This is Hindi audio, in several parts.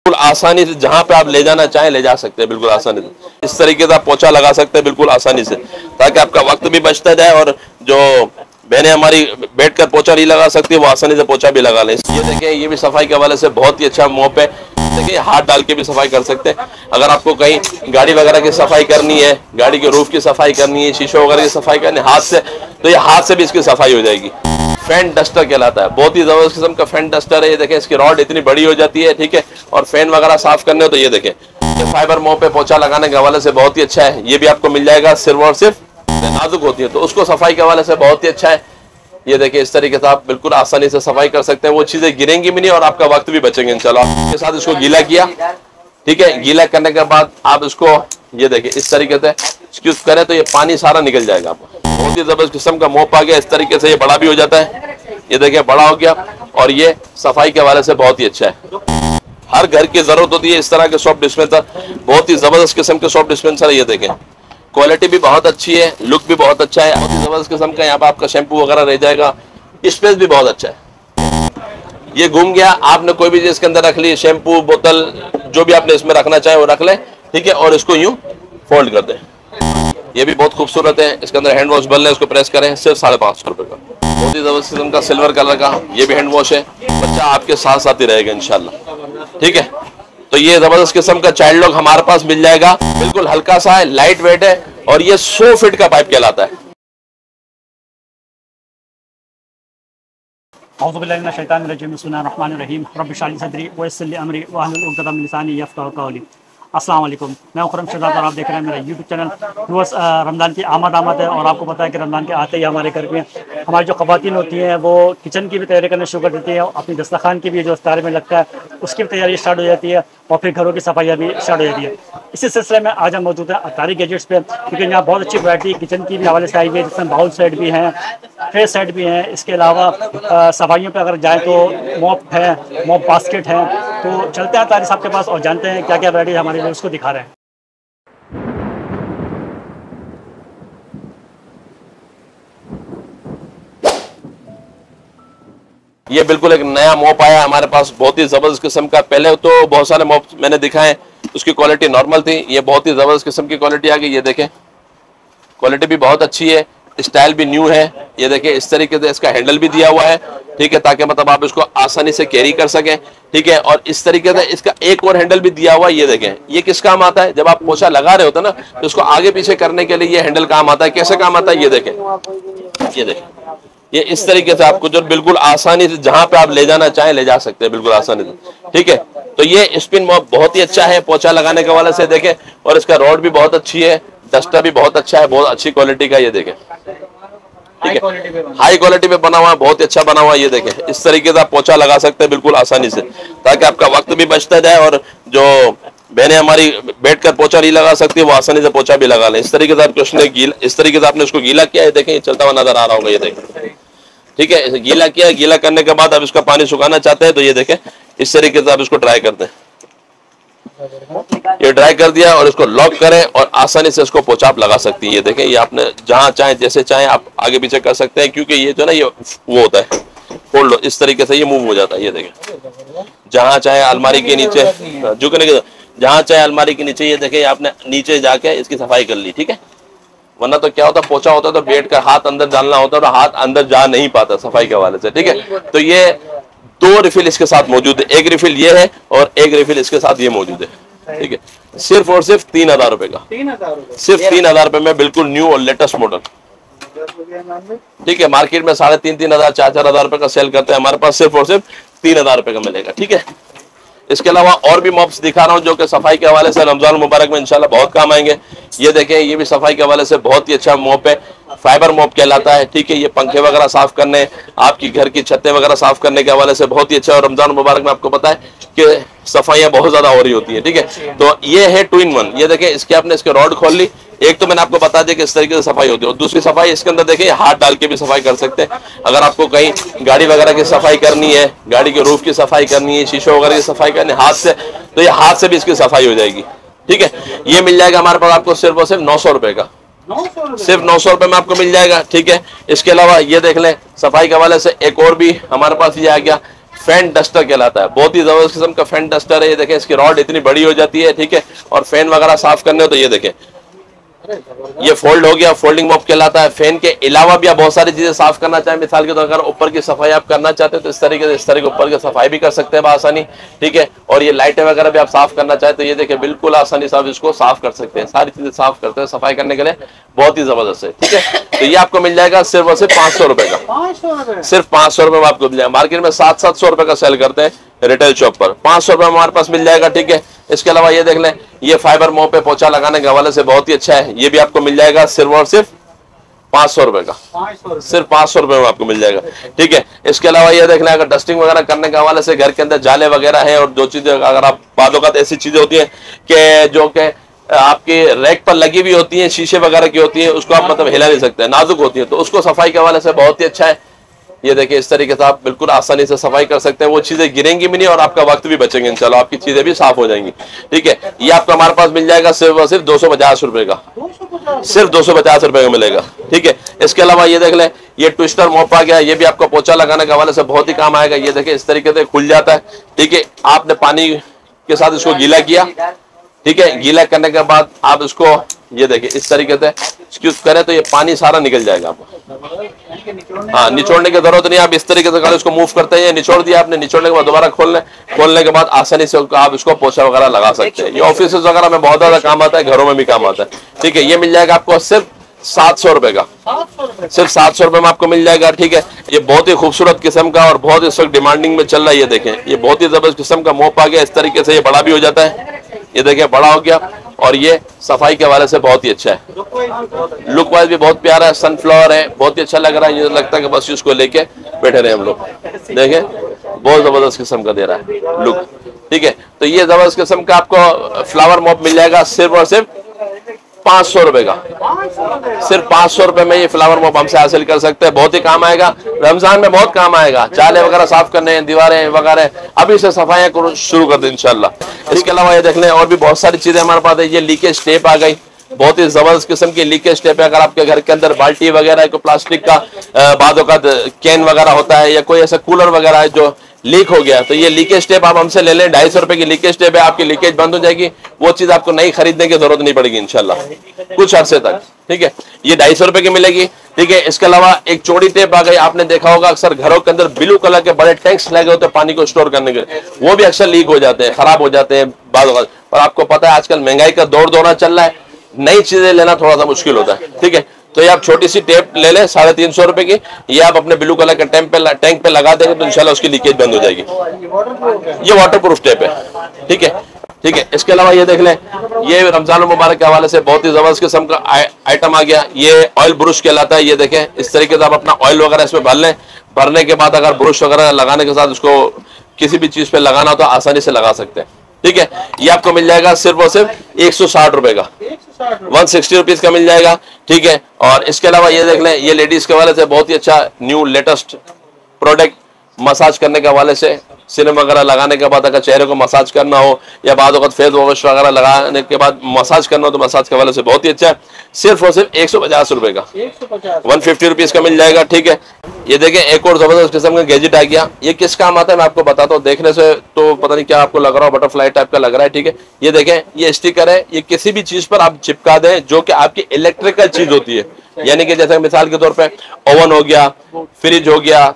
बिल्कुल आसानी से जहां पे आप ले जाना चाहें ले जा सकते हैं, बिल्कुल आसानी से। इस तरीके से आप पोछा लगा सकते हैं बिल्कुल आसानी से, ताकि आपका वक्त भी बचता जाए और जो बहनें हमारी बैठकर पोछा नहीं लगा सकती वो आसानी से पोछा भी लगा लें। ये देखें, ये भी सफाई के हवाले से बहुत ही अच्छा मोप है। देखिए, हाथ डाल के भी सफाई कर सकते हैं। अगर आपको कहीं गाड़ी वगैरह की सफाई करनी है, गाड़ी के रूफ की सफाई करनी है, शीशों वगैरह की सफाई करनी है हाथ से, तो ये हाथ से भी इसकी सफाई हो जाएगी। फैन डस्टर कहलाता है, बहुत ही जबरदस्त किस्म का फैन डस्टर है। ये देखें, इसकी रॉड इतनी बड़ी हो जाती है, ठीक है। और फैन वगैरह साफ करने हो तो ये देखें, ये फाइबर मोप पे पोछा लगाने के हवाले से बहुत ही अच्छा है। ये भी आपको मिल जाएगा, सिर्फ और सिर्फ नाजुक होती है तो उसको सफाई के हवाले से बहुत ही अच्छा है। ये देखिए, इस तरीके से आप बिल्कुल आसानी से सफाई कर सकते हैं, वो चीजें गिरेंगी भी नहीं और आपका वक्त भी बचेंगे इंशाल्लाह। इसके साथ इसको गीला किया, ठीक है। गीला करने के बाद आप इसको ये देखिए इस तरीके से स्क्यूज करें तो ये पानी सारा निकल जाएगा आपको। बहुत ही जबरदस्त किस्म का मोप आ गया। इस तरीके से ये बड़ा भी हो जाता है, ये देखिए बड़ा हो गया और ये सफाई के हवाले से बहुत ही अच्छा है। हर घर की जरूरत होती है इस तरह के सोप डिस्पेंसर, बहुत ही जबरदस्त किस्म के सोप डिस्पेंसर है। ये देखें, क्वालिटी भी बहुत अच्छी है, लुक भी बहुत अच्छा है, बहुत ही जबरदस्त किस्म का। यहाँ पे आपका शैम्पू वगैरह रह जाएगा, स्पेस भी बहुत अच्छा है। ये घूम गया, आपने कोई भी चीज इसके अंदर रख ली, शैम्पू बोतल जो भी आपने इसमें रखना चाहे वो रख ले, ठीक है। और इसको यूं फोल्ड कर दें। ये भी बहुत खूबसूरत है। इसके अंदर हैंड वॉश बल है, इसको प्रेस करें, सिर्फ 550 रुपए का। बहुत ही जबरदस्त किस्म का सिल्वर कलर का ये भी हैंड वॉश है। बच्चा आपके साथ साथ ही रहेगा इंशाल्लाह, ठीक है। तो ये जबरदस्त किस्म का चाइल्ड लॉक हमारे पास मिल जाएगा, बिल्कुल हल्का सा है, लाइट वेट है और ये 100 फीट का पाइप कहलाता है। अस्सलाम वालेकुम, मैं खुरम शहजाद और आप देख रहे हैं मेरा यूट्यूब चैनल। व्यूअर्स, रमज़ान की आमद है और आपको पता है कि रमज़ान के आते ही हमारे घर में हमारी जो ख़वातीन होती हैं वो किचन की भी तैयारी करना शुरू कर देती हैं, अपनी दस्तरखान की भी जो इफ्तार में लगता है उसकी भी तैयारी स्टार्ट हो जाती है और फिर घरों की सफाइयाँ भी स्टार्ट हो जाती है। इसी सिलसिले में आज हम मौजूद हैं अतारी गैजेट्स पे, क्योंकि यहाँ बहुत अच्छी वैरायटी किचन की भी हवाले से आई हुई है, जिसमें बाउल सेट भी हैं, ट्रे सेट भी हैं। इसके अलावा सफाइयों पर अगर जाए तो मॉप है, मॉप बास्केट है। तो चलते हैं अतारी साहब के पास और जानते हैं क्या क्या वैरायटी हमारे लिए उसको दिखा रहे हैं। ये बिल्कुल एक नया मॉप आया हमारे पास, बहुत ही जबरदस्त किस्म का। पहले तो बहुत सारे मॉप मैंने दिखाए, उसकी क्वालिटी नॉर्मल थी, ये बहुत ही जबरदस्त किस्म की क्वालिटी आ गई। ये देखें, क्वालिटी भी बहुत अच्छी है, स्टाइल भी न्यू है। ये देखें, इस तरीके से इसका हैंडल भी दिया हुआ है, ठीक है, ताकि मतलब आप इसको आसानी से कैरी कर सकें, ठीक है। और इस तरीके से इसका एक और हैंडल भी दिया हुआ है। ये देखें, ये किस काम आता है, जब आप पोछा लगा रहे होते हैं ना तो इसको आगे पीछे करने के लिए ये हैंडल काम आता है। कैसे काम आता है, ये देखें, ये देखें, ये इस तरीके से आपको जो बिल्कुल आसानी से जहां पे आप ले जाना चाहें ले जा सकते हैं, बिल्कुल आसानी से, ठीक है। तो ये स्पिन मॉप बहुत ही अच्छा है पोछा लगाने के वाले से, देखें। और इसका रॉड भी बहुत अच्छी है, डस्टर भी बहुत अच्छा है, बहुत अच्छी क्वालिटी का। ये देखें, ठीक है, हाई क्वालिटी में बना हुआ, बहुत ही अच्छा बना हुआ। ये देखें, इस तरीके से आप पोछा लगा सकते हैं बिल्कुल आसानी से, ताकि आपका वक्त भी बचता जाए और जो बहनें हमारी बैठकर पोछा नहीं लगा सकती वो आसानी से पोछा भी लगा लें। इस तरीके से आपको उसने गीला, इस तरीके से आपने उसको गीला किया है, देखें, ये चलता हुआ नजर आ रहा होगा। ये देखें, ठीक है, गीला किया, गीला करने के बाद आप इसका पानी सुखाना चाहते हैं तो ये देखें, इस तरीके से आप इसको ड्राई करते हैं। ये ड्राई कर दिया और इसको लॉक करें और आसानी से इसको पोछा आप लगा सकती है। ये देखें, ये आपने जहां चाहे जैसे चाहे आप आगे पीछे कर सकते हैं, क्योंकि ये जो ना ये वो होता है फोल्ड, इस तरीके से ये मूव हो जाता है। ये देखें, जहां चाहे अलमारी के नीचे झुकने के, जहां चाहे अलमारी के नीचे, ये देखें, आपने नीचे जाके इसकी सफाई कर ली, ठीक है। वरना तो क्या होता, पोछा होता तो बैठ कर हाथ अंदर डालना होता और हाथ अंदर जा नहीं पाता सफाई के हवाले से, ठीक है। तो ये 2 रिफिल इसके साथ मौजूद है, एक रिफिल ये है और एक रिफिल इसके साथ ये मौजूद है, ठीक है। सिर्फ और सिर्फ 3000 रुपए का, सिर्फ 3000 रुपए में बिल्कुल न्यू और लेटेस्ट मॉडल, ठीक है। मार्केट में 3500 4,000 रुपए का सेल करते हैं, हमारे पास सिर्फ और सिर्फ 3000 रुपए का मिलेगा, ठीक है। इसके अलावा और भी मॉप्स दिखा रहा हूँ जो कि सफाई के हवाले से रमजान मुबारक में इंशाल्लाह बहुत काम आएंगे। ये देखें, ये भी सफाई के हवाले से बहुत ही अच्छा मॉप है, फाइबर मॉप कहलाता है, ठीक है। ये पंखे वगैरह साफ करने, आपकी घर की छतें वगैरह साफ करने के हवाले से बहुत ही अच्छा है। और रमजान मुबारक में आपको पता है कि सफाइयाँ बहुत ज्यादा हो रही होती है, ठीक है। तो ये है 2 in 1। ये देखें, इसके आपने इसके रॉड खोल ली, एक तो मैंने आपको बता दिया कि इस तरीके से सफाई होती है, और दूसरी सफाई इसके अंदर देखिए हाथ डाल के भी सफाई कर सकते हैं। अगर आपको कहीं गाड़ी वगैरह की सफाई करनी है, गाड़ी के रूफ की सफाई करनी है, शीशों वगैरह की सफाई करनी है हाथ से, तो ये हाथ से भी इसकी सफाई हो जाएगी, ठीक है। ये मिल जाएगा हमारे पास आपको सिर्फ और सिर्फ 900 रुपए का, सिर्फ 900 रुपए में आपको मिल जाएगा, ठीक है। इसके अलावा ये देख लें, सफाई के हवाले से एक और भी हमारे पास ये आ गया फैन डस्टर कहलाता है। बहुत ही जबरदस्त किस्म का फैन डस्टर है। ये देखें, इसकी रॉड इतनी बड़ी हो जाती है, ठीक है। और फैन वगैरह साफ करने हो तो ये देखें, ये फोल्ड हो गया, फोल्डिंग मॉप कहलाता है। फैन के अलावा भी आप बहुत सारी चीजें साफ करना चाहें, मिसाल के तौर पर अगर ऊपर की सफाई आप करना चाहते हैं तो इस तरीके ऊपर की सफाई भी कर सकते हैं आसानी, ठीक है। और ये लाइटें वगैरह भी आप साफ करना चाहें तो ये देखिए बिल्कुल आसानी से आप इसको साफ कर सकते हैं। सारी चीजें साफ करते हैं सफाई करने के लिए, बहुत ही जबरदस्त है, ठीक है। तो ये आपको मिल जाएगा सिर्फ और सिर्फ 500 रुपए का, सिर्फ 500 रुपए में आपको मिल जाएगा। मार्केट में 700-700 रुपए का सेल करते हैं रिटेल शॉप पर, 500 रुपए में हमारे पास मिल जाएगा, ठीक है। इसके अलावा ये देख लें, ये फाइबर मोप पे पोछा लगाने के हवाले से बहुत ही अच्छा है। ये भी आपको मिल जाएगा सिर्फ और सिर्फ 500 रुपए का, सिर्फ 500 रुपए में आपको मिल जाएगा, ठीक है। इसके अलावा ये देख लें, अगर डस्टिंग वगैरह करने के हवाले से घर के अंदर जाले वगैरह है और जो चीजें अगर आप बादों का ऐसी चीजें होती है कि जो कि आपके रैक पर लगी हुई होती है, शीशे वगैरह की होती है, उसको आप मतलब हिला नहीं सकते, नाजुक होती है, तो उसको सफाई के हवाले से बहुत ही अच्छा है। ये देखिए इस तरीके से आप बिल्कुल आसानी से सफाई कर सकते हैं, वो चीजें गिरेंगी भी नहीं और आपका वक्त भी बचेंगे इंशाल्लाह, आपकी चीजें भी साफ हो जाएंगी, ठीक है। ये आपको हमारे पास मिल जाएगा सिर्फ और सिर्फ 250 रुपए का, सिर्फ 250 रुपए का मिलेगा, ठीक है। इसके अलावा ये देख लें, ये ट्विस्टर मॉप आ गया, ये भी आपको पोछा लगाने के हवाले से बहुत ही काम आएगा। ये देखिए इस तरीके से खुल जाता है, ठीक है। आपने पानी के साथ इसको गीला किया, ठीक है। गीला करने के बाद आप इसको ये देखिए इस तरीके से स्क्यूज करें तो ये पानी सारा निकल जाएगा आपको। हाँ, निचोड़ने की जरूरत नहीं, आप इस तरीके से खाली इसको मूव करते हैं। निचोड़ दिया आपने, निचोड़ने के बाद दोबारा खोलने के बाद आसानी से आप इसको पोछा वगैरह लगा सकते हैं। ये ऑफिस वगैरह में बहुत ज्यादा काम आता है, घरों में भी काम आता है, ठीक है। ये मिल जाएगा आपको सिर्फ 700 रुपए का, सिर्फ 700 रुपए में आपको मिल जाएगा, ठीक है। ये बहुत ही खूबसूरत किस्म का और बहुत इस वक्त डिमांडिंग में चल रहा है। ये देखें, ये बहुत ही जबरदस्त किस्म का मोप आ गया, इस तरीके से ये बड़ा भी हो जाता है। ये देखिए बड़ा हो गया और ये सफाई के हवाले से बहुत ही अच्छा है, लुक वाइज भी बहुत प्यारा है, सनफ्लावर है, बहुत ही अच्छा लग रहा है। ये लगता है कि बस इसको लेके बैठे रहे हम लोग, देखें बहुत जबरदस्त किस्म का दे रहा है लुक, ठीक है। तो ये जबरदस्त किस्म का आपको फ्लावर मॉप मिल जाएगा सिर्फ और सिर्फ 500 रुपए का, सिर्फ 500 रुपए में ये फ्लावर मॉप हमसे हासिल कर सकते हैं। बहुत ही काम आएगा, रमजान में बहुत काम आएगा। चाले वगैरह साफ करने, दीवारें वगैरह अभी से सफाइयां शुरू कर दें इंशाल्लाह। इसके अलावा ये देख लें और भी बहुत सारी चीजें हमारे पास है। ये लीकेज टेप आ गई, बहुत ही जबरदस्त किस्म की लीकेज टेप है। अगर आपके घर के अंदर बाल्टी वगैरह कोई प्लास्टिक का बादों का कैन वगैरह होता है या कोई ऐसा कूलर वगैरह है जो लीक हो गया, तो ये लीकेज टेप आप हमसे ले लें। 250 रुपए की लीकेज टेप है, आपकी लीकेज बंद हो जाएगी। वो चीज आपको नई खरीदने की जरूरत नहीं पड़ेगी इंशाल्लाह कुछ अरसे तक, ठीक है। ये 250 रुपए की मिलेगी, ठीक है। इसके अलावा एक चौड़ी टेप आ गई, आपने देखा होगा अक्सर घरों के अंदर ब्लू कलर के बड़े टैंक्स लगे होते हैं पानी को स्टोर करने के, वो भी अक्सर लीक हो जाते हैं, खराब हो जाते हैं बाद। पर आपको पता है आजकल महंगाई का दौर चल रहा है, नई चीजें लेना थोड़ा सा मुश्किल होता है, ठीक है। तो ये आप छोटी सी टेप ले लें 350 रुपए की, ये आप अपने ब्लू कलर के टैंक पे लगा देंगे तो इंशाल्लाह उसकी लीकेज बंद हो जाएगी। ये वाटरप्रूफ टेप है, ठीक है, ठीक है। इसके अलावा ये देख लें, ये रमजान मुबारक के हवाले से बहुत ही जबरदस्त किस्म का आइटम आ गया। ये ऑयल ब्रुश कहलाता है। ये देखें इस तरीके से आप अपना ऑयल वगैरह इसमें भर लें। भरने के बाद अगर ब्रुश वगैरह लगाने के साथ उसको किसी भी चीज पे लगाना हो तो आसानी से लगा सकते हैं, ठीक है। ये आपको मिल जाएगा सिर्फ और सिर्फ 160 रुपए का, 160 रुपीज का मिल जाएगा, ठीक है। और इसके अलावा ये देख लें, ये लेडीज के हवाले से बहुत ही अच्छा न्यू लेटेस्ट प्रोडक्ट, मसाज करने के हवाले से, सीरम वगैरह लगाने के बाद अगर चेहरे को मसाज करना हो या बाद वक्त फेस वॉश वगैरह लगाने के बाद मसाज करना हो तो मसाज के हवाले से बहुत ही अच्छा है। सिर्फ और सिर्फ 150 रुपए का, 150 रुपीज का मिल जाएगा, ठीक है। ये देखें एक और जबरदस्त किस्म का गैजेट आ गया। ये किस काम आता है मैं आपको बताता हूँ, देखने से तो पता नहीं क्या आपको लग रहा हो, बटरफ्लाई टाइप का लग रहा है, ठीक है। ये देखें, ये स्टिकर है, ये किसी भी चीज पर आप चिपका दें जो कि आपकी इलेक्ट्रिकल चीज होती है, यानी कि जैसे मिसाल के तौर पर ओवन हो गया, फ्रिज हो गया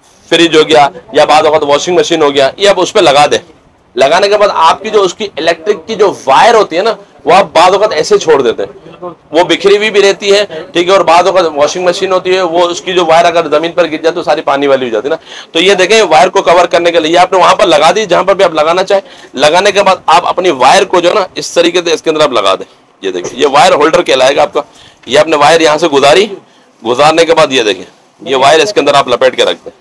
या बाद वक्त वॉशिंग मशीन हो गया, ये आप उस पर लगा दें। लगाने के बाद आपकी जो उसकी इलेक्ट्रिक की जो वायर होती है ना, वो आप बाद वक्त ऐसे छोड़ देते हैं, वो बिखरी हुई भी रहती है, ठीक है। और बाद वक्त वॉशिंग मशीन होती है, वो उसकी जो वायर अगर जमीन पर गिर जाए तो सारी पानी वाली हो जाती है ना। तो ये देखें, वायर को कवर करने के लिए आपने वहां पर लगा दी जहां पर भी आप लगाना चाहे। लगाने के बाद आप अपनी वायर को जो ना इस तरीके से इसके अंदर आप लगा दें। ये देखें, ये वायर होल्डर कहलाएगा आपका। ये आपने वायर यहाँ से गुजारने के बाद ये देखें, ये वायर इसके अंदर आप लपेट के रख दें।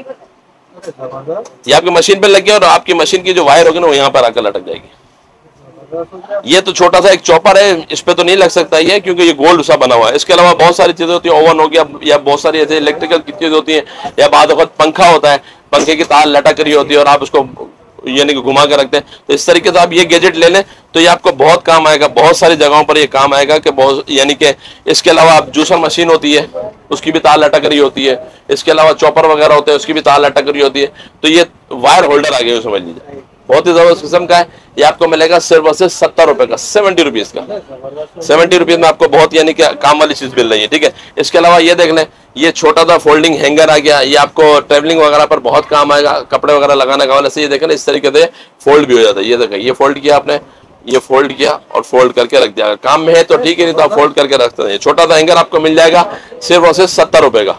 ये आपकी मशीन पे लग गया और आपकी मशीन की जो वायर होगी ना वो यहाँ पर आकर लटक जाएगी। ये तो छोटा सा एक चॉपर है, इस पे तो नहीं लग सकता ये, क्योंकि ये गोल्ड सा बना हुआ है। इसके अलावा बहुत सारी चीजें होती है, ओवन हो गया या बहुत सारी ऐसे इलेक्ट्रिकल चीजें होती हैं, या बाद वक्त पंखा होता है, पंखे की तार लटक रही होती है और आप उसको यानी कि घुमा के रखते हैं। तो इस तरीके से आप ये गैजेट ले लें तो ये आपको बहुत काम आएगा, बहुत सारी जगहों पर ये काम आएगा कि बहुत, यानी कि इसके अलावा आप जूसर मशीन होती है उसकी भी तार लटक रही होती है, इसके अलावा चॉपर वगैरह होते हैं उसकी भी तार लटक रही होती है। तो ये वायर होल्डर आ गया समझ लीजिए, बहुत ही जबरदस्त किस्म का है। ये आपको मिलेगा सिर्फ और सिर्फ 70 रुपए का, 70 रुपीज का, 70 रुपीज में आपको बहुत यानी कि काम वाली चीज मिल रही है। ठीक है, इसके अलावा ये देख लें, ये छोटा सा फोल्डिंग हैंगर आ गया, ये आपको ट्रेवलिंग वगैरह पर बहुत काम आएगा, कपड़े वगैरह लगाने का वाले से। ये देखें ना इस तरीके से फोल्ड भी हो जाता है। ये देखें, ये फोल्ड किया आपने, ये फोल्ड किया और फोल्ड करके रख दिया। काम में है तो ठीक है, नहीं तो आप फोल्ड करके रख सकते हैं। छोटा सा हैंगर आपको मिल जाएगा सिर्फ और सिर्फ 70 रुपए का,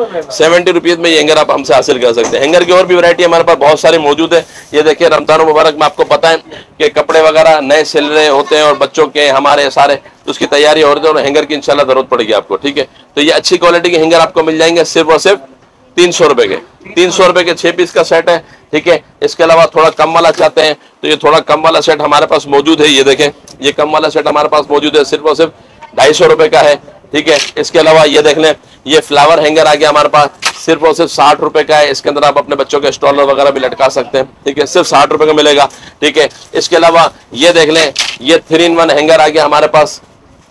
70 रुपीज में ये हैंगर आप हमसे हासिल कर सकते हैं। हैंगर की और भी वैरायटी हमारे पास बहुत सारी मौजूद है। ये देखिए रमजान मुबारक में आपको पता है कि कपड़े वगैरह नए सिल रहे होते हैं और बच्चों के हमारे सारे, तो उसकी तैयारी हो रही है और हैंगर की इंशाल्लाह जरूरत पड़ेगी आपको। ठीक है, तो ये अच्छी क्वालिटी के हैंगर आपको मिल जाएंगे सिर्फ और सिर्फ 300 रुपए के, 300 रुपए के 6 पीस का सेट है। ठीक है, इसके अलावा थोड़ा कम वाला चाहते हैं तो ये थोड़ा कम वाला सेट हमारे पास मौजूद है। ये देखें, ये कम वाला सेट हमारे पास मौजूद है, सिर्फ और सिर्फ 250 रुपए का है। ठीक है, इसके अलावा ये देख लें, ये फ्लावर हैंगर आ गया हमारे पास, सिर्फ और सिर्फ 60 रुपए का है। इसके अंदर आप अपने बच्चों के स्टॉलर वगैरह भी लटका सकते हैं। ठीक है, सिर्फ 60 रुपए का मिलेगा। ठीक है, इसके अलावा ये देख लें, ये 3-in-1 हैंगर आ गया हमारे पास,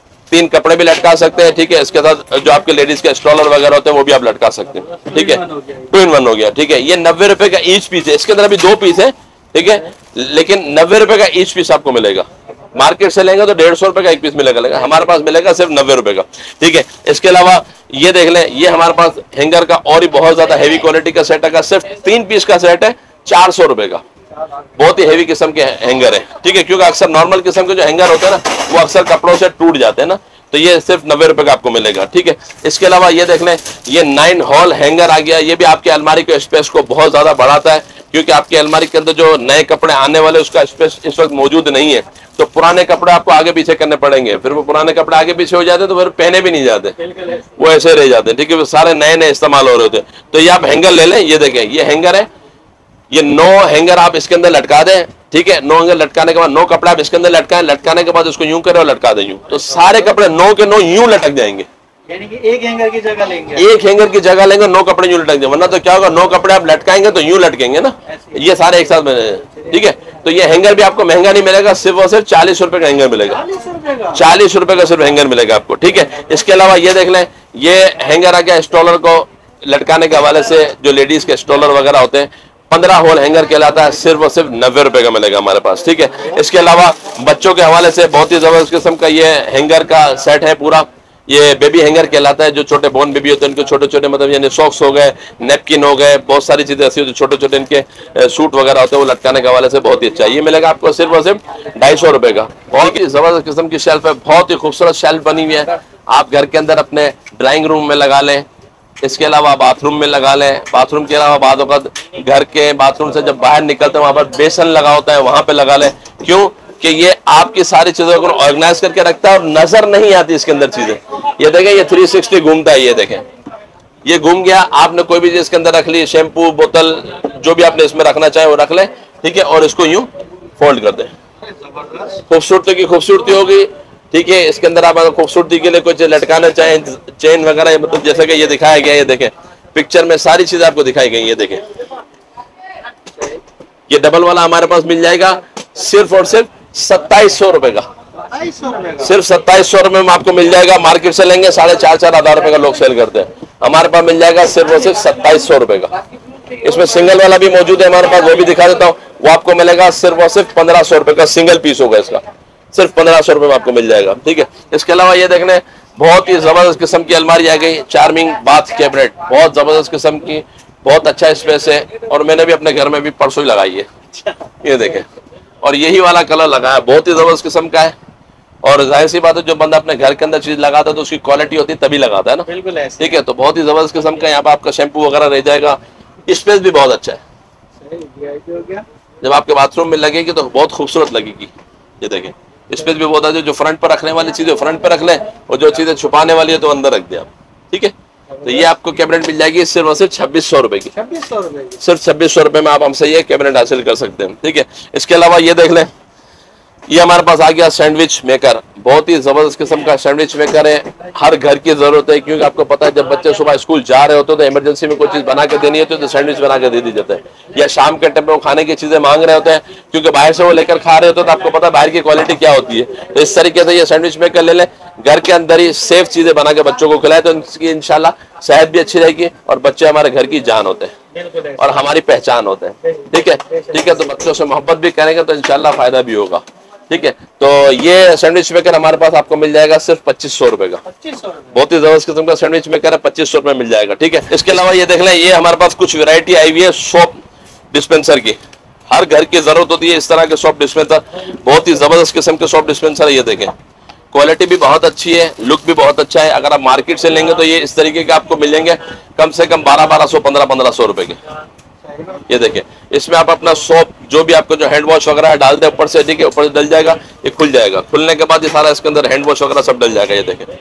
3 कपड़े भी लटका सकते हैं। ठीक है, इसके साथ जो आपके लेडीज के स्टॉलर वगैरह होते हैं वो भी आप लटका सकते हैं। ठीक है, 2-in-1 हो गया। ठीक है, ये 90 रुपए का ईच पीस है, इसके अंदर अभी 2 पीस है। ठीक है, लेकिन 90 रुपए का ईच पीस आपको मिलेगा। मार्केट से लेंगे तो 150 रुपए का एक पीस मिलेगा, हमारे पास मिलेगा सिर्फ 90 रुपए का। ठीक है, इसके अलावा ये देख लें, ये हमारे पास हैंगर का और ही बहुत ज्यादा हैवी क्वालिटी का सेट है, सिर्फ 3 पीस का सेट है, 400 रुपए का। बहुत ही हैवी किस्म के हैंगर है। ठीक है, क्योंकि अक्सर नॉर्मल किस्म के जो हैंगर होते हैं ना वो अक्सर कपड़ों से टूट जाते हैं ना, तो ये सिर्फ 90 रुपए का आपको मिलेगा। ठीक है, इसके अलावा ये देख लें, ये 9 हॉल हैंगर आ गया। ये भी आपके अलमारी के स्पेस को बहुत ज्यादा बढ़ाता है, क्योंकि आपकी अलमारी के अंदर जो नए कपड़े आने वाले उसका स्पेस इस वक्त मौजूद नहीं है, तो पुराने कपड़े आपको आगे पीछे करने पड़ेंगे। फिर वो पुराने कपड़े आगे पीछे हो जाते तो फिर पहने भी नहीं जाते, वो ऐसे रह जाते हैं। ठीक है, वो सारे नए नए इस्तेमाल हो रहे होते हैं। तो ये आप हैंगर ले लें, ये देखें, ये हैंगर है, ये 9 हैंगर आप इसके अंदर लटका दें। ठीक है, 9 हैंगर लटकाने के बाद 9 कपड़े आप इसके अंदर लटकाएं, लटकाने के बाद उसको यूं करें और लटका दें यूं, तो सारे कपड़े 9 के 9 यूं लटक जाएंगे। यानी कि एक हैंगर की जगह लेंगे, एक हैंगर की जगह लेंगे, 9 कपड़े यूं लटक जाएंगे। वरना तो क्या होगा, 9 कपड़े आप लटकाएंगे तो यूं लटकेंगे ना, ये सारे एक साथ में। ठीक है, तो ये हैंगर भी आपको महंगा नहीं मिलेगा, सिर्फ और सिर्फ 40 रुपए का हैंगर मिलेगा, 40 रुपए का सिर्फ हैंगर मिलेगा आपको। ठीक है, इसके अलावा ये देख लें, ये हैंगर आ गया स्टॉलर को लटकाने के हवाले से, जो लेडीज के स्टॉलर वगैरह होते हैं, 15 होल हैंगर कहलाता है, सिर्फ और सिर्फ 90 रुपए का मिलेगा हमारे पास। ठीक है, इसके अलावा बच्चों के हवाले से बहुत ही जबरदस्त किस्म का ये हैंगर का सेट है पूरा। ये बेबी हैंगर कहलाता है, जो छोटे बोन बेबी होते हैं उनके छोटे छोटे, मतलब यानी सॉक्स हो गए, नैपकिन हो गए, बहुत सारी चीजें ऐसी होती है, छोटे छोटे इनके सूट वगैरह होते हैं, वो लटकाने के हवाले से बहुत ही अच्छा है। ये मिलेगा आपको सिर्फ और सिर्फ 250 रुपए का। बहुत ही जबरदस्त किस्म की शेल्फ है, बहुत ही खूबसूरत शेल्फ बनी हुई है। आप घर के अंदर अपने ड्राइंग रूम में लगा लें, इसके अलावा बाथरूम में लगा लें। बाथरूम के अलावा बाद वक्त घर के बाथरूम से जब बाहर निकलते हैं वहां पर बेसन लगा होता है, वहां पे लगा लें। क्यों कि ये आपकी सारी चीजों को ऑर्गेनाइज करके रखता है और नजर नहीं आती इसके अंदर चीजें। ये देखें, ये 360 घूमता है, ये देखें, ये घूम गया। आपने कोई भी चीज इसके अंदर रख ली, शैम्पू बोतल जो भी आपने इसमें रखना चाहे वो रख लें। ठीक है, और इसको यूं फोल्ड कर दें, खूबसूरती की खूबसूरती होगी। ठीक है, इसके अंदर आप अगर खूबसूरती के लिए कुछ लटकाना चाहें, चेन वगैरह, मतलब जैसे कि ये दिखाया गया, ये देखें पिक्चर में सारी चीजें आपको दिखाई गई। ये देखें, ये डबल वाला हमारे पास मिल जाएगा सिर्फ और सिर्फ 2700 रुपए का, सिर्फ 2700 रुपए में आपको मिल जाएगा। मार्केट से लेंगे 4,500 हजार रुपए का लोग सेल करते हैं, हमारे पास मिल जाएगा सिर्फ और सिर्फ 2700 रुपए का। इसमें सिंगल वाला भी मौजूद है हमारे पास, वो भी दिखा देता हूँ। वो आपको मिलेगा सिर्फ और सिर्फ 1500 रुपए का, सिंगल पीस होगा इसका, सिर्फ 1500 रुपए में आपको मिल जाएगा। ठीक है, इसके अलावा ये देखने बहुत ही जबरदस्त किस्म की अलमारी आ गई, चार्मिंग बाथ कैबिनेट, बहुत जबरदस्त किस्म की, बहुत अच्छा स्पेस है, और मैंने भी अपने घर में भी परसों ही लगाई है। ये देखें, और यही वाला कलर लगाया, बहुत ही जबरदस्त किस्म का है। और जाहिर सी बात है, जो बंदा अपने घर के अंदर चीज लगाता है तो उसकी क्वालिटी होती है तभी लगाता है ना, बिल्कुल है। ठीक है, तो बहुत ही जबरदस्त किस्म का यहाँ पे आपका शैम्पू वगैरह रह जाएगा। स्पेस भी बहुत अच्छा है, जब आपके बाथरूम में लगेगी तो बहुत खूबसूरत लगेगी। ये देखें, स्पेस भी बहुत अच्छा, जो फ्रंट पर रखने वाली चीजें फ्रंट पर रख लें, और जो चीजें छुपाने वाली है तो अंदर रख दें आप। ठीक है, तो ये आपको कैबिनेट मिल जाएगी सिर्फ और सिर्फ 2600 रुपए की, सिर्फ 2600 रुपए में आप हमसे ये कैबिनेट हासिल कर सकते हैं। ठीक है, इसके अलावा ये देख लें, ये हमारे पास आ गया सैंडविच मेकर, बहुत ही जबरदस्त किस्म का सैंडविच मेकर है। हर घर की जरूरत है, क्योंकि आपको पता है जब बच्चे सुबह स्कूल जा रहे होते हैं तो इमरजेंसी में कोई चीज बना के देनी होती है तो सैंडविच बना के दे दी जाता है, या शाम के टाइम पे वो खाने की चीजें मांग रहे होते हैं क्योंकि बाहर से वो लेकर खा रहे होते हैं, तो आपको पता है बाहर की क्वालिटी क्या होती है। तो इस तरीके से ये सैंडविच मेकर ले लें, घर के अंदर ही सेफ चीजें बना के बच्चों को खिलाए तो उनकी इंशाल्लाह सेहत भी अच्छी रहेगी और बच्चे हमारे घर की जान होते हैं और हमारी पहचान होते हैं। ठीक है, ठीक है, तो बच्चों से मोहब्बत भी करेंगे तो इंशाल्लाह फायदा भी होगा। ठीक है, तो ये सैंडविच मेकर हमारे पास आपको मिल जाएगा सिर्फ 2500 रुपए का। बहुत ही जबरदस्त किस्म का सैंडविच मेकर है, 2500 रुपए मिल जाएगा। ठीक है, इसके अलावा ये देख लें, ये हमारे पास कुछ वैरायटी आई हुई है सोप डिस्पेंसर की। हर घर की जरूरत होती है इस तरह के सोप डिस्पेंसर, बहुत ही जबरदस्त किस्म के सोप डिस्पेंसर है। ये देखें, क्वालिटी भी बहुत अच्छी है, लुक भी बहुत अच्छा है। अगर आप मार्केट से लेंगे तो ये इस तरीके के आपको मिलेंगे कम से कम 1200 1500 रुपए के। ये देखिए, इसमें आप अपना सोप जो भी आपको जो हैंड वॉश वगैरह डाल दे ऊपर से, ठीक है, ऊपर से डल जाएगा, ये खुल जाएगा। खुलने के बाद ये सारा इसके अंदर हैंड वॉश वगैरह सब डल जाएगा। ये देखिए,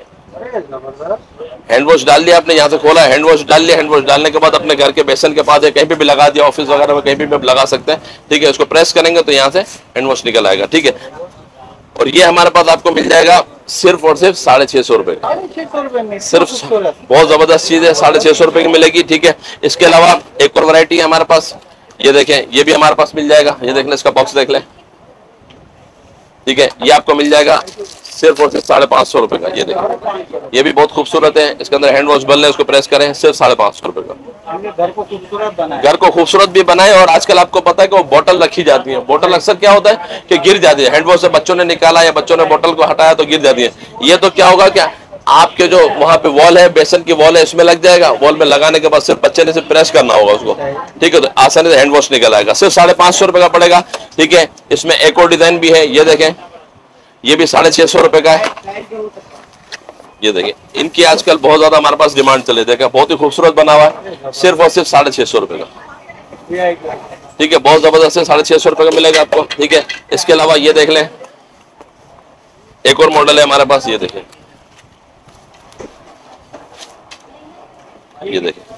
हैंड वॉश डाल लिया आपने, यहाँ से खोला, हैंड वॉश डाल लिया। हैंड वॉश डालने के बाद अपने घर के बेसन के पास कहीं पे भी लगा दिया, ऑफिस वगैरह में कहीं भी आप लगा सकते हैं। ठीक है, उसको प्रेस करेंगे तो यहाँ से हैंड वॉश निकल आएगा। ठीक है, और ये हमारे पास आपको मिल जाएगा सिर्फ और सिर्फ 650 रुपए का। सिर्फ बहुत जबरदस्त चीज है, 650 रुपए की मिलेगी। ठीक है, इसके अलावा एक और वैरायटी है हमारे पास, ये देखें, ये भी हमारे पास मिल जाएगा। ये देख लें, इसका बॉक्स देख लें। ठीक है, ये आपको मिल जाएगा सिर्फ और सिर्फ 550 रुपए का। ये देखें, ये भी बहुत खूबसूरत है। इसके अंदर हैंड वॉश बल है, उसको प्रेस करें, सिर्फ 550 रुपए का। घर को खूबसूरत भी बनाए। और आजकल आपको पता है कि वो बोतल रखी जाती है, बोतल अक्सर क्या होता है कि गिर जाती है, हैंड वॉश से बच्चों ने निकाला या बच्चों ने बोतल को हटाया तो गिर जाती है। ये तो क्या होगा, क्या आपके जो वहां पे वॉल है, बेसन की वॉल है, इसमें लग जाएगा। वॉल में लगाने के बाद सिर्फ बच्चे ने सिर्फ प्रेस करना होगा उसको। ठीक है, तो आसानी से हैंड वॉश निकल आएगा। सिर्फ 550 रुपए का पड़ेगा। ठीक है, इसमें एक और डिजाइन भी है, ये देखें, ये भी 650 रुपए का है। ये देखिए, इनकी आजकल बहुत ज्यादा हमारे पास डिमांड चले, देखा, बहुत ही खूबसूरत बना हुआ है, सिर्फ और सिर्फ 650 रुपए का। ठीक है, बहुत जबरदस्त है, 650 रुपए का मिलेगा आपको। ठीक है, इसके अलावा ये देख लें, एक और मॉडल है हमारे पास, ये देखें, ये देखें,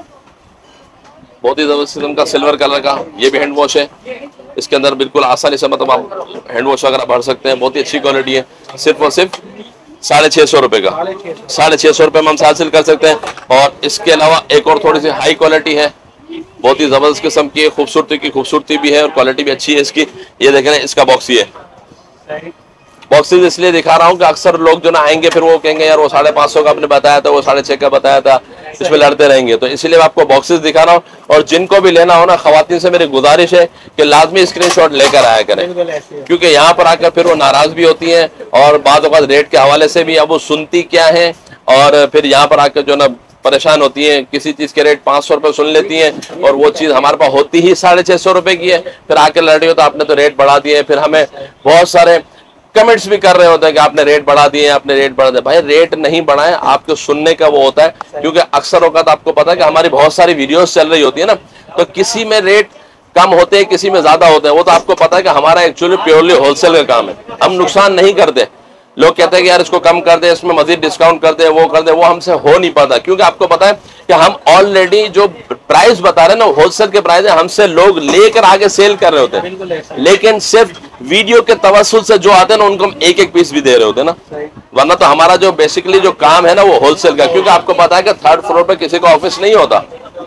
बहुत ही जबरदस्त किस्म का सिल्वर कलर का, ये भी हैंड वॉश है। इसके अंदर बिल्कुल आसानी से मतलब आप हैंड वॉश वगैरह भर सकते हैं, बहुत ही अच्छी क्वालिटी है। सिर्फ और सिर्फ 650 रुपए का, 650 रुपए में हम हासिल कर सकते हैं। और इसके अलावा एक और थोड़ी सी हाई क्वालिटी है, बहुत ही जबरदस्त किस्म की, खूबसूरती भी है और क्वालिटी भी अच्छी है इसकी। ये देखें, इसका बॉक्स ही है। बॉक्सेस इसलिए दिखा रहा हूँ कि अक्सर लोग जो ना आएंगे फिर वो कहेंगे यार वो 550 का आपने बताया था, वो 650 का बताया था, इसमें लड़ते रहेंगे। तो इसलिए मैं आपको बॉक्सेस दिखा रहा हूँ। और जिनको भी लेना हो ना, खवातीन से मेरी गुजारिश है कि लाजमी स्क्रीनशॉट लेकर आया करें, क्योंकि यहाँ पर आकर फिर वो नाराज भी होती हैं और बाद रेट के हवाले से भी अब वो सुनती क्या है और फिर यहाँ पर आकर जो ना परेशान होती हैं। किसी चीज के रेट 500 रुपए सुन लेती हैं और वो चीज हमारे पास होती ही 650 रुपए की है, फिर आकर लड़ रही हो तो आपने तो रेट बढ़ा दिए। फिर हमें बहुत सारे कमेंट्स भी कर रहे होते हैं कि आपने रेट बढ़ा दिए, आपने रेट बढ़ा दिया। भाई रेट नहीं बढ़ाए, आपको सुनने का वो होता है, क्योंकि अक्सर औकात आपको पता है कि हमारी बहुत सारी वीडियोस चल रही होती है ना, तो किसी में रेट कम होते हैं, किसी में ज्यादा होते हैं। वो तो आपको पता है कि हमारा एक्चुअली प्योरली होलसेल का काम है, हम नुकसान नहीं करते। लोग कहते हैं कि यार इसको कम कर दे, इसमें मजीद डिस्काउंट कर दे, वो हमसे हो नहीं पाता, क्योंकि आपको पता है कि हम ऑलरेडी जो प्राइस बता रहे हैं ना, होलसेल के प्राइस है, हमसे लोग लेकर आगे सेल कर रहे होते हैं, लेकिन सिर्फ वीडियो के तवस्सुल से जो आते हैं ना, उनको हम एक एक पीस भी दे रहे होते हैं ना। वरना तो हमारा जो बेसिकली जो काम है ना वो होलसेल का, क्योंकि आपको पता है कि 3rd फ्लोर पे किसी का ऑफिस नहीं होता।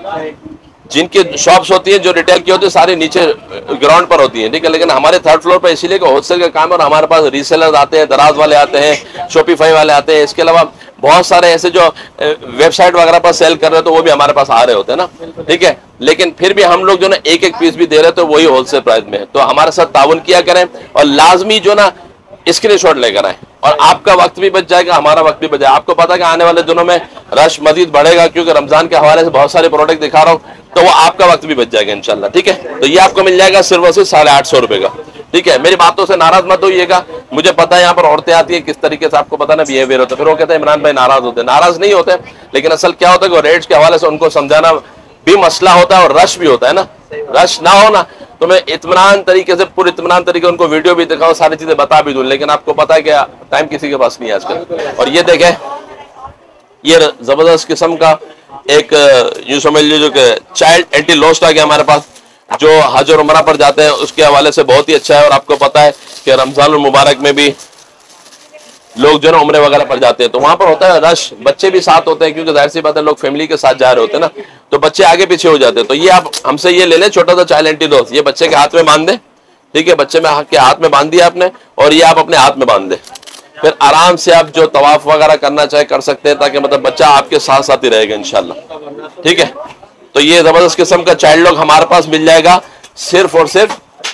जिनकी शॉप्स होती है, जो रिटेल की होती है, सारी नीचे ग्राउंड पर होती है, ठीक है। लेकिन हमारे 3rd फ्लोर पर इसीलिए होलसेल का काम है और हमारे पास रीसेलर आते हैं, दराज वाले आते हैं, शॉपिफाई वाले आते हैं। इसके अलावा बहुत सारे ऐसे जो वेबसाइट वगैरह पर सेल कर रहे हैं तो वो भी हमारे पास आ रहे होते हैं ना, ठीक है। लेकिन फिर भी हम लोग जो ना एक एक पीस भी दे रहे हैं तो वही होलसेल प्राइस में है। तो हमारे साथ ताउन किया करें और लाजमी जो ना स्क्रीनशॉट लेकर आए, और आपका वक्त भी बच जाएगा, हमारा वक्त भी बच जाएगा। आपको पता है कि आने वाले दिनों में रश मजीद बढ़ेगा, क्योंकि रमजान के हवाले से बहुत सारे प्रोडक्ट दिखा रहा हूँ, तो वो आपका वक्त भी बच जाएगा इंशाल्लाह, ठीक है। तो ये आपको मिल जाएगा सिर्फ और सिर्फ 850 रुपए का, ठीक है। मेरी बातों से नाराज मत होइएगा, मुझे पता है यहाँ पर औरतें आती है किस तरीके से आपको पता ना बिहेवियर होता है, फिर वो कहते हैं इमरान भाई नाराज होते हैं। नाराज नहीं होते, लेकिन असल क्या होता है कि रेट्स के हवाले से उनको समझाना भी मसला होता है और रश भी होता है ना। रश ना हो ना तो मैं इत्मीनान तरीके से, पूरे इत्मीनान तरीके उनको वीडियो भी दिखाऊं, सारी चीजें बता भी दूं, लेकिन आपको पता है कि टाइम किसी के पास नहीं है आजकल। और ये देखें, ये जबरदस्त किस्म का एक यूं समझ लीजिए कि चाइल्ड एंटी लॉस्ट आ गया हमारे पास, जो हज और उमरा पर जाते हैं उसके हवाले से बहुत ही अच्छा है। और आपको पता है कि रमजान मुबारक में भी लोग जो है उम्रे वगैरह पर जाते हैं, तो वहां पर होता है रश, बच्चे भी साथ होते हैं, क्योंकि जाहिर सी बात है लोग फैमिली के साथ जा रहे होते हैं ना, तो बच्चे आगे पीछे हो जाते हैं। तो ये आप हमसे ये ले लें, छोटा सा चाइल्ड एंटी दोस्त, ये बच्चे के हाथ में बांध दें, ठीक है, बच्चे में के हाथ में बांध दिया आपने, और ये आप अपने हाथ में बांध दें, फिर आराम से आप जो तवाफ वगैरह करना चाहे कर सकते हैं, ताकि मतलब बच्चा आपके साथ साथ ही रहेगा इंशाल्लाह, ठीक है। तो ये जबरदस्त किस्म का चाइल्ड लॉक हमारे पास मिल जाएगा सिर्फ और सिर्फ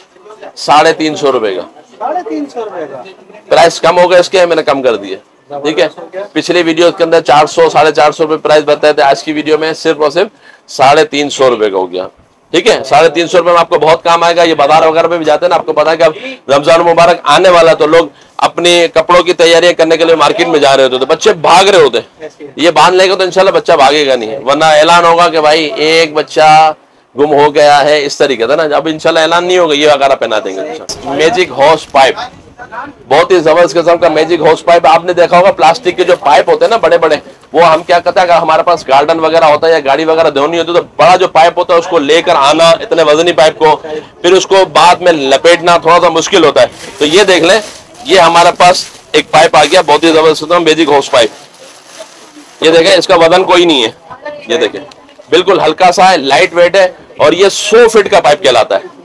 350 रुपए का। 350 रुपए का प्राइस कम हो गया इसके, मैंने कम कर दिए, ठीक है। पिछले वीडियो के अंदर 400 450 रुपए प्राइस बताए थे, आज की वीडियो में सिर्फ और सिर्फ 350 रुपए का हो गया, ठीक है। 350 रुपए में आपको बहुत काम आएगा। ये बाजार वगैरह में भी जाते हैं ना, आपको पता है कि अब रमजान मुबारक आने वाला, तो लोग अपने कपड़ों की तैयारियां करने के लिए मार्केट में जा रहे होते, तो बच्चे भाग रहे होते, ये बांध लेगा तो इंशाल्लाह बच्चा भागेगा नहीं, वरना ऐलान होगा कि भाई एक बच्चा गुम हो गया है, इस तरीके से ना। अब इंशाल्लाह ऐलान नहीं होगा, ये वगैरह पहना देंगे। मैजिक हॉर्स पाइप, बहुत ही जबरदस्त किस्म का मैजिक हॉर्स पाइप। आपने देखा होगा प्लास्टिक के जो पाइप होते हैं ना बड़े बड़े, वो हम क्या करते हैं, अगर हमारे पास गार्डन वगैरह होता है या गाड़ी वगैरह धोनी होती है, तो बड़ा जो पाइप होता है उसको लेकर आना, इतने वजनी पाइप को फिर उसको बाद में लपेटना थोड़ा सा मुश्किल होता है। तो ये देख लें, ये हमारे पास एक पाइप आ गया, बहुत ही जबरदस्त मैजिक हॉर्स पाइप। ये देखें, इसका वजन कोई नहीं है, ये देखें बिल्कुल हल्का सा है, लाइट वेट है, और ये 100 फीट का पाइप कहलाता है।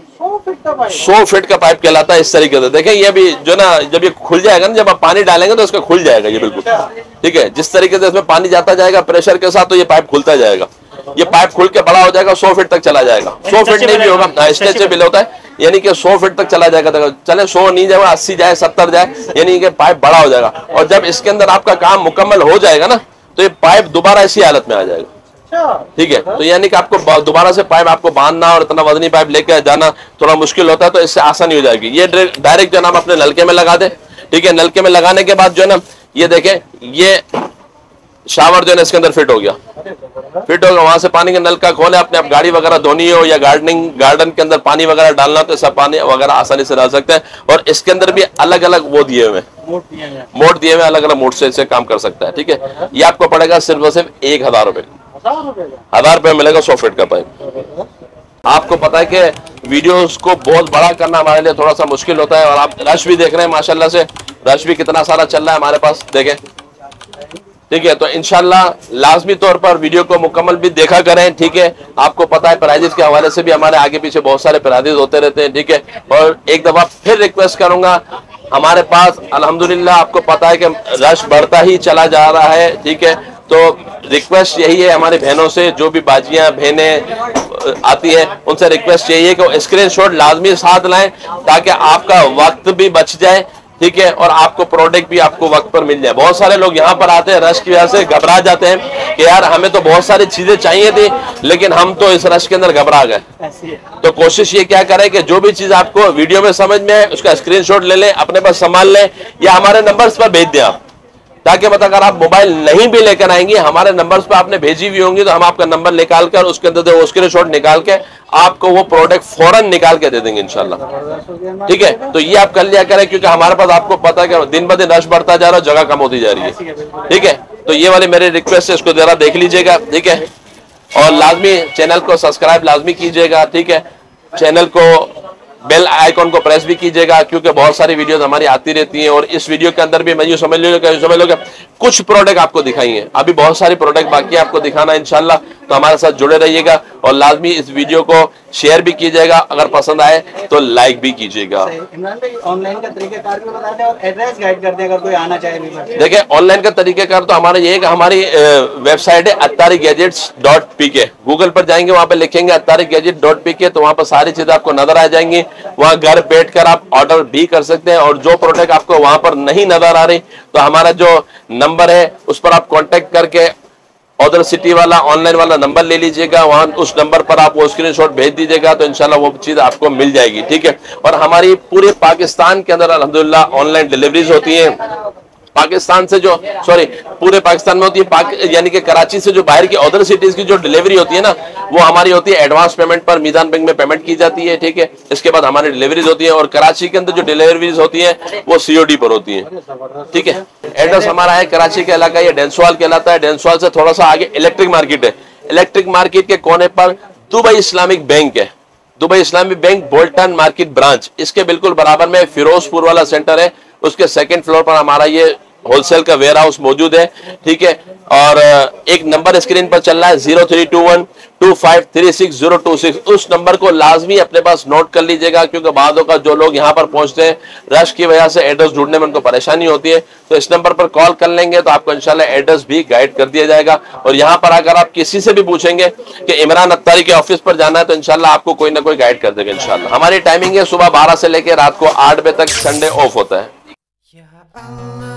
100 फीट का पाइप कहलाता है। इस तरीके से देखें, ये भी जो ना जब ये खुल जाएगा ना, जब आप पानी डालेंगे तो इसका खुल जाएगा ये बिल्कुल, ठीक है। जिस तरीके से इसमें पानी जाता जाएगा प्रेशर के साथ, तो ये पाइप खुलता जाएगा, ये पाइप खुल के बड़ा हो जाएगा, 100 फीट तक चला जाएगा। 100 फीट नहीं भी होगा, स्ट्रेचेबल होता है, यानी कि 100 फीट तक चला जाएगा, चले 100 नहीं जाएगा, 80 जाए 70 जाए, यानी कि पाइप बड़ा हो जाएगा। और जब इसके अंदर आपका काम मुकम्मल हो जाएगा ना, तो ये पाइप दोबारा इसी हालत में आ जाएगा, ठीक है। तो यानी कि आपको दोबारा से पाइप आपको बांधना और इतना वजनी पाइप लेकर जाना थोड़ा मुश्किल होता है, तो इससे आसानी हो जाएगी। ये डायरेक्ट जो है ना अपने नलके में लगा दे, ठीक है। नलके में लगाने के बाद जो है ना, ये देखें, ये शावर जो है इसके अंदर फिट हो गया, वहां से पानी का नल का खोले, अपने आप गाड़ी वगैरह धोनी हो या गार्डन के अंदर पानी वगैरह डालना, तो सब पानी वगैरह आसानी से डाल सकते हैं। और इसके अंदर भी अलग अलग वो दिए हुए मोड दिए हुए, अलग अलग मोड से इसे काम कर सकता है, ठीक है। ये आपको पड़ेगा सिर्फ और सिर्फ 1000 रुपए, 1000 रुपए मिलेगा 100 फीट का पाइप। आपको पता है कि वीडियोस को बहुत बड़ा करना हमारे लिए थोड़ा सा मुश्किल होता है, और आप रश भी देख रहे हैं माशाल्लाह से, रश भी कितना सारा चल रहा है हमारे पास, देखें, ठीक है। तो इंशाल्लाह लाजमी तौर पर वीडियो को मुकम्मल भी देखा करें, ठीक है। आपको पता है प्राइजेस के हवाले से भी हमारे आगे पीछे बहुत सारे प्राइजेस होते रहते हैं, ठीक है। और एक दफा फिर रिक्वेस्ट करूंगा, हमारे पास अल्हम्दुलिल्लाह आपको पता है कि रश बढ़ता ही चला जा रहा है, ठीक है। तो रिक्वेस्ट यही है हमारी बहनों से, जो भी बाजियां बहनें आती है उनसे रिक्वेस्ट यही है कि स्क्रीनशॉट लाजमी साथ लाएं, ताकि आपका वक्त भी बच जाए, ठीक है, और आपको प्रोडक्ट भी आपको वक्त पर मिल जाए। बहुत सारे लोग यहाँ पर आते हैं, रश की वजह से घबरा जाते हैं कि यार हमें तो बहुत सारी चीजें चाहिए थी, लेकिन हम तो इस रश के अंदर घबरा गए। तो कोशिश ये क्या करें कि जो भी चीज आपको वीडियो में समझ में आए उसका स्क्रीनशॉट ले लें, अपने पास संभाल लें, या हमारे नंबर्स पर भेज दें आप, ताकि मतलब अगर आप मोबाइल नहीं भी लेकर आएंगे, हमारे नंबर्स पर आपने भेजी हुई होंगी, तो हम आपका नंबर निकाल कर उसके अंदर से वो स्क्रीनशॉट निकाल के आपको वो प्रोडक्ट फौरन निकाल के दे देंगे इंशाल्लाह, ठीक है। तो ये आप कर लिया करें, क्योंकि हमारे पास आपको पता है कि दिन ब दिन रश बढ़ता जा रहा है, जगह कम होती जा रही है, ठीक है। तो ये वाली मेरी रिक्वेस्ट है, इसको जरा देख लीजिएगा, ठीक है। और लाजमी चैनल को सब्सक्राइब लाजमी कीजिएगा, ठीक है। चैनल को बेल आइकॉन को प्रेस भी कीजिएगा, क्योंकि बहुत सारी वीडियोस हमारी आती रहती हैं। और इस वीडियो के अंदर भी मैं समझ लो कुछ प्रोडक्ट आपको दिखाई हैं, अभी बहुत सारी प्रोडक्ट बाकी है आपको दिखाना इंशाल्लाह। तो हमारे साथ जुड़े रहिएगा, और लाजमी इस वीडियो को शेयर भी कीजिएगा, अगर पसंद आए तो लाइक भी कीजिएगा। इमरान भाई ऑनलाइन का तरीकेकार भी बता दें और एड्रेस गाइड कर दें, अगर कोई आना चाहे। देखिए ऑनलाइन का तरीकेकार तो हमारा ये है कि हमारी वेबसाइट है attarigadgets.pk, गूगल पर जाएंगे, वहां पे लिखेंगे attarigadgets.pk, तो वहां पर सारी चीजें आपको नजर आ जाएंगी। वहां घर बैठकर आप ऑर्डर भी कर सकते हैं, और जो प्रोडक्ट आपको वहां पर नहीं नजर आ रही, तो हमारा जो नंबर है उस पर आप कांटेक्ट करके अदर सिटी वाला ऑनलाइन वाला नंबर ले लीजिएगा, वहां उस नंबर पर आप वो स्क्रीनशॉट भेज दीजिएगा, तो इंशाल्लाह वो चीज आपको मिल जाएगी, ठीक है। और हमारी पूरे पाकिस्तान के अंदर अल्हम्दुलिल्लाह ऑनलाइन डिलीवरीज होती हैं। पाकिस्तान से जो पूरे पाकिस्तान में होती है, यानी कि कराची से जो बाहर की अदर सिटीज की जो डिलीवरी होती है ना, वो हमारी होती है एडवांस पेमेंट पर, मीज़ान बैंक में पेमेंट की जाती है, ठीक है। इसके बाद हमारी डिलीवरीज होती है, और कराची के अंदर जो डिलीवरीज होती है वो COD पर होती है, ठीक है। एड्रेस हमारा है कराची का इलाका, ये डेंसवाल कहलाता है। डेंसवाल से थोड़ा सा आगे इलेक्ट्रिक मार्केट है, इलेक्ट्रिक मार्केट के कोने पर दुबई इस्लामिक बैंक है, दुबई इस्लामी बैंक बोल्टन मार्केट ब्रांच, इसके बिल्कुल बराबर में फिरोजपुर वाला सेंटर है, उसके सेकंड फ्लोर पर हमारा ये होलसेल का वेयर हाउस मौजूद है। ठीक है, और एक नंबर स्क्रीन पर चल रहा है 0321253626, उस नंबर को लाजमी अपने पास नोट कर लीजिएगा, क्योंकि बादों का जो लोग यहाँ पर पहुंचते हैं रश की वजह से एड्रेस ढूंढने में उनको परेशानी होती है, तो इस नंबर पर कॉल कर लेंगे तो आपको इंशाल्लाह एड्रेस भी गाइड कर दिया जाएगा। और यहाँ पर अगर आप किसी से भी पूछेंगे कि इमरान अत्तारी के ऑफिस पर जाना है तो इंशाल्लाह आपको कोई ना कोई गाइड कर देगा इंशाल्लाह। हमारी टाइमिंग है सुबह 12 से लेकर रात को 8 बजे तक, संडे ऑफ होता है।